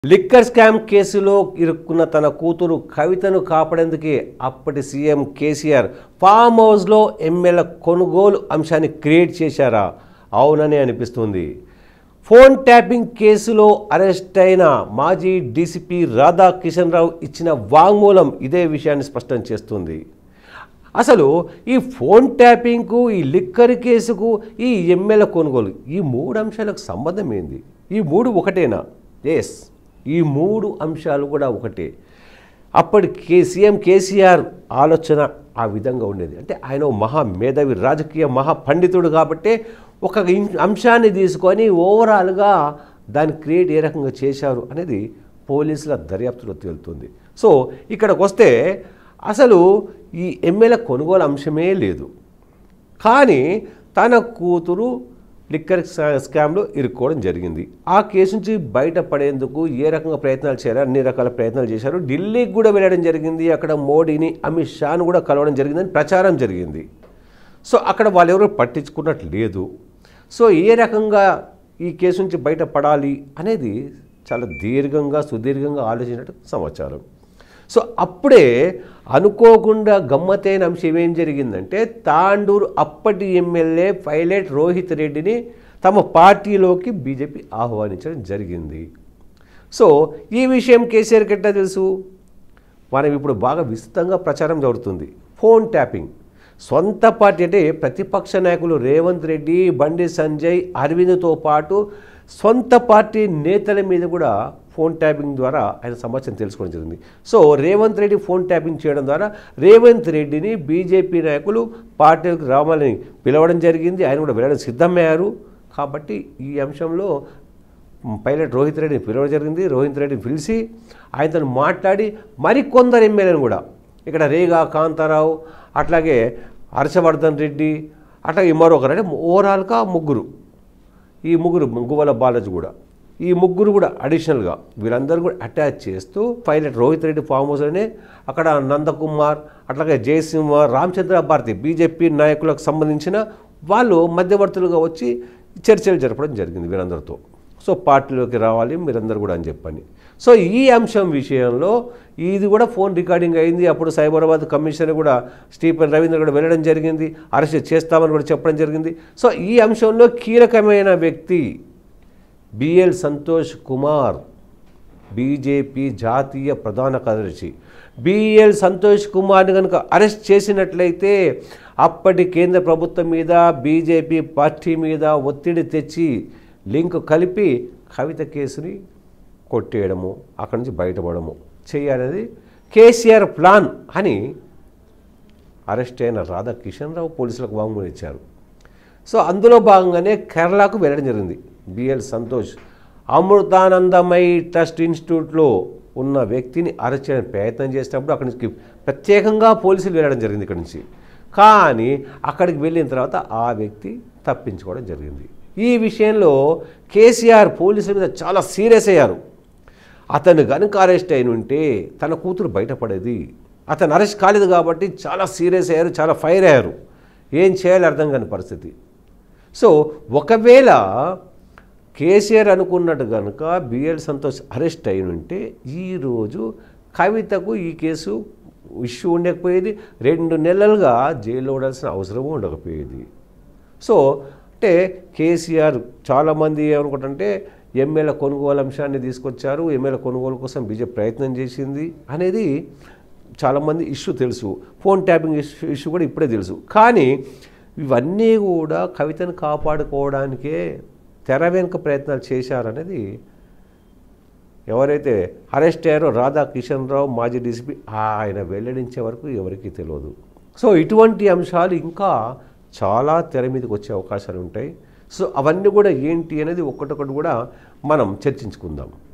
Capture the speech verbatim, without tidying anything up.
Liquor scam కేసులో ఇరుక్కున్న తన కూతురు కవితను కాపాడేందుకే అప్పటి సీఎం కేసీఆర్ ఫామ్ హౌస్లో ఎమ్మెల్యే కొనుగోలు అంశాన్ని క్రియేట్ చేశారా? అవునని అనిపిస్తుంది. ఫోన్ ట్యాపింగ్ కేసులో అరెస్ట్ అయిన మాజీ డీసీపీ రాధాకిషన్ రావు ఇచ్చిన వాంగ్మూలం ఇదే విషయాన్ని స్పష్టం చేస్తుంది. అసలు ఈ ఫోన్ ట్యాపింగ్కు, ఈ లిక్కర్ కేసుకు, ఈ ఎమ్మెల్యే కొనుగోలు, ఈ మూడు అంశాలకు సంబంధం ఏంది? ఈ మూడు ఒకటేనా? ఎస్, ఈ మూడు అంశాలు కూడా ఒకటే. అప్పటి కే సీఎం కేసీఆర్ ఆలోచన ఆ విధంగా ఉండేది. అంటే ఆయన మహా మేధావి, రాజకీయ మహా పండితుడు కాబట్టి ఒక అంశాన్ని తీసుకొని ఓవరాల్గా దాన్ని క్రియేట్ ఏ రకంగా చేశారు అనేది పోలీసుల దర్యాప్తులో తేలుతుంది. సో ఇక్కడికి వస్తే అసలు ఈ ఎమ్మెల్యే కొనుగోలు అంశమే లేదు, కానీ తన కూతురు లిక్కర్ స్కామ్లో ఇరుక్కోవడం జరిగింది. ఆ కేసు నుంచి బయటపడేందుకు ఏ రకంగా ప్రయత్నాలు చేయాలో అన్ని రకాల ప్రయత్నాలు చేశారు. ఢిల్లీకి కూడా వెళ్ళడం జరిగింది. అక్కడ మోడీని, అమిత్ షాను కూడా కలవడం జరిగిందని ప్రచారం జరిగింది. సో అక్కడ వాళ్ళు ఎవరు పట్టించుకున్నట్టు లేదు. సో ఏ రకంగా ఈ కేసు నుంచి బయటపడాలి అనేది చాలా దీర్ఘంగా సుదీర్ఘంగా ఆలోచించినట్టు సమాచారం. సో అప్పుడే అనుకోకుండా గమ్మత్తైన అంశం ఏం జరిగిందంటే, తాండూరు అప్పటి ఎమ్మెల్యే పైలట్ రోహిత్ రెడ్డిని తమ పార్టీలోకి బీజేపీ ఆహ్వానించడం జరిగింది. సో ఈ విషయం కేసీఆర్కి ఎట్లా తెలుసు? మనం ఇప్పుడు బాగా విస్తృతంగా ప్రచారం జరుగుతుంది. ఫోన్ ట్యాపింగ్ సొంత పార్టీ అంటే ప్రతిపక్ష నాయకులు రేవంత్ రెడ్డి, బండి సంజయ్, అరవింద్తో పాటు సొంత పార్టీ నేతల మీద కూడా ఫోన్ ట్యాపింగ్ ద్వారా ఆయన సమాచారం తెలుసుకోవడం జరిగింది. So Revanth Reddy phone tapping చేయడం ద్వారా రేవంత్ రెడ్డిని బీజేపీ నాయకులు పార్టీలకు రావాలని పిలవడం జరిగింది. ఆయన కూడా వెళ్ళడం సిద్ధమయ్యారు. కాబట్టి ఈ అంశంలో పైలట్ రోహిత్ రెడ్డిని పిలవడం జరిగింది. రోహిత్ రెడ్డిని పిలిచి ఆయనతో మాట్లాడి మరికొందరు ఎమ్మెల్యేలను కూడా, ఇక్కడ రేగా కాంతారావు, అట్లాగే హర్షవర్ధన్ రెడ్డి, అట్లాగే మరొకరు, అంటే ఓవరాల్గా ముగ్గురు, ఈ ముగ్గురు గువ్వల బాలాజీ కూడా, ఈ ముగ్గురు కూడా అడిషనల్గా వీళ్ళందరూ కూడా అటాచ్ చేస్తూ పైలట్ రోహిత్ రెడ్డి ఫామ్ హౌస్లోనే అక్కడ నందకుమార్, అట్లాగే జయసింహ, రామచంద్ర భారతి బీజేపీ నాయకులకు సంబంధించిన వాళ్ళు మధ్యవర్తులుగా వచ్చి చర్చలు జరపడం జరిగింది వీరందరితో. సో పార్టీలోకి రావాలి మీరందరూ కూడా అని చెప్పని. సో ఈ అంశం విషయంలో ఇది కూడా ఫోన్ రికార్డింగ్ అయింది. అప్పుడు సైబరాబాద్ కమిషనర్ కూడా స్టీఫెన్ రవీంద్ర కూడా వెళ్ళడం జరిగింది, అరెస్ట్ చేస్తామని కూడా చెప్పడం జరిగింది. సో ఈ అంశంలో కీలకమైన వ్యక్తి బిఎల్ సంతోష్ కుమార్, బీజేపీ జాతీయ ప్రధాన కార్యదర్శి. బిఎల్ సంతోష్ కుమార్ని కనుక అరెస్ట్ చేసినట్లయితే అప్పటి కేంద్ర ప్రభుత్వం మీద, బీజేపీ పార్టీ మీద ఒత్తిడి తెచ్చి లింక్ కలిపి కవిత కేసుని కొట్టేయడము, అక్కడి నుంచి బయటపడము చేయాలనేది కేసీఆర్ ప్లాన్ అని అరెస్ట్ అయిన రాధాకిషన్ రావు పోలీసులకు వాంగ్మూలం ఇచ్చారు. సో అందులో భాగంగానే కేరళకు వెళ్ళడం జరిగింది. బిఎల్ సంతోష్ అమృతానందమయి ట్రస్ట్ ఇన్స్టిట్యూట్లో ఉన్న వ్యక్తిని అరెస్ట్ చేయడానికి ప్రయత్నం చేసినప్పుడు అక్కడి నుంచి ప్రత్యేకంగా పోలీసులు వెళ్ళడం జరిగింది ఇక్కడి నుంచి. కానీ అక్కడికి వెళ్ళిన తర్వాత ఆ వ్యక్తి తప్పించుకోవడం జరిగింది. ఈ విషయంలో కేసీఆర్ పోలీసుల మీద చాలా సీరియస్ అయ్యారు. అతను కనుక అరెస్ట్ అయిన ఉంటే తన కూతురు బయటపడేది. అతను అరెస్ట్ కాలేదు కాబట్టి చాలా సీరియస్ అయ్యారు, చాలా ఫైర్ అయ్యారు. ఏం చేయాలో అర్థం కాని పరిస్థితి. సో ఒకవేళ కేసీఆర్ అనుకున్నట్టు కనుక బిఎల్ సంతోష్ అరెస్ట్ అయిన ఉంటే ఈరోజు కవితకు ఈ కేసు ఇష్యూ ఉండకపోయేది, రెండు నెలలుగా జైల్లో ఉండాల్సిన అవసరం ఉండకపోయేది. సో అంటే కేసీఆర్ చాలామంది ఏమనుకుంటుంటే ఎమ్మెల్యే కొనుగోలు అంశాన్ని తీసుకొచ్చారు, ఎమ్మెల్యే కొనుగోలు కోసం బీజేపీ ప్రయత్నం చేసింది అనేది చాలామంది ఇష్యూ తెలుసు. ఫోన్ ట్యాపింగ్ ఇష్యూ ఇష్యూ కూడా ఇప్పుడే తెలుసు. కానీ ఇవన్నీ కూడా కవితను కాపాడుకోవడానికే తెర వెనుక ప్రయత్నాలు చేశారనేది ఎవరైతే అరెస్ట్ అయ్యారో రాధాకిషన్ రావు మాజీ డీసీపీ ఆయన వెల్లడించే వరకు ఎవరికీ తెలియదు. సో ఇటువంటి అంశాలు ఇంకా చాలా తెర మీదకి వచ్చే అవకాశాలు ఉంటాయి. సో అవన్నీ కూడా ఏంటి అనేది ఒక్కటొక్కటి కూడా మనం చర్చించుకుందాం.